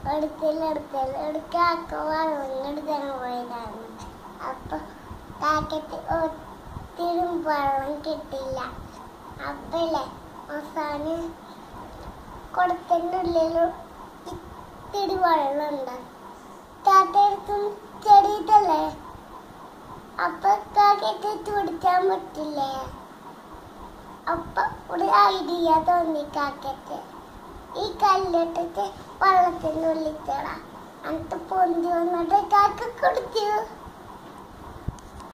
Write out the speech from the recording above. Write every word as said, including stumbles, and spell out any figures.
എടുക്കല് എടുക്കല് എടുക്കാക്ക വെള്ളം പോയതാണ്. അപ്പൊ കാക്കയ്ക്ക് ഒത്തിരി വെള്ളം കിട്ടില്ല. അപ്പല്ലേ അവസാനം കുടത്തിന്റെ ഉള്ളിൽ ഇത്തിരി വെള്ളമുണ്ട്. കാക്കടുത്തും ചെടിയിട്ടല്ലേ, അപ്പൊ കാക്കയ്ക്ക് കുടിക്കാൻ പറ്റില്ലേ. അപ്പൊ ഒരു ഐഡിയ തോന്നി കാക്കയ്ക്ക്, ഈ കല്ലിട്ടിട്ട് വെള്ളത്തിന്റെ ഉള്ളിൽ ചേടാ എന്നിട്ട് പൊന്തി വന്നിട്ട് കാക്ക കുടിച്ചു.